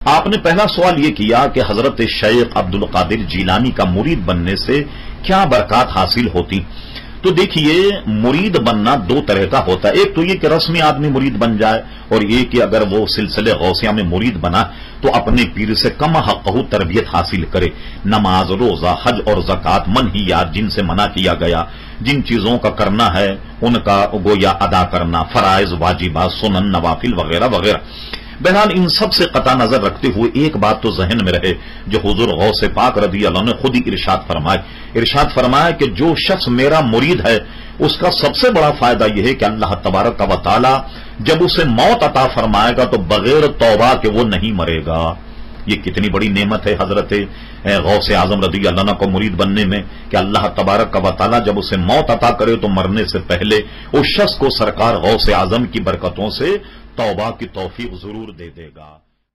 आपने पहला सवाल यह किया कि हजरत शेख अब्दुल कादिर जीलानी का मुरीद बनने से क्या बरकत हासिल होती। तो देखिए, मुरीद बनना दो तरह का होता है। एक तो ये कि रस्मी आदमी मुरीद बन जाए, और ये कि अगर वो सिलसिले गौसिया में मुरीद बना तो अपने पीर से कम हक़हू तरबियत हासिल करे। नमाज, रोजा, हज और ज़कात मनहियात जिनसे मना किया गया, जिन चीजों का करना है उनका गोया अदा करना, फराइज, वाजिबात, सुनन, नवाफिल वगैरह वगैरह। बहरहाल इन सब से कता नजर रखते हुए एक बात तो जहन में रहे जो हुजूर गौसे पाक रज़ी अल्लाह ने खुद ही इरशाद फरमाए कि जो शख्स मेरा मुरीद है उसका सबसे बड़ा फायदा यह है कि अल्लाह तबारक व तआला जब उसे मौत अता फरमाएगा तो बगैर तौबा के वो नहीं मरेगा। ये कितनी बड़ी नेमत है हजरत गौसे आजम रज़ी अल्लाह को मुरीद बनने में कि अल्लाह तबारक व तआला जब उसे मौत अता करे तो मरने से पहले उस शख्स को सरकार गौसे आजम की बरकतों से तौबा की तौफीक जरूर दे देगा।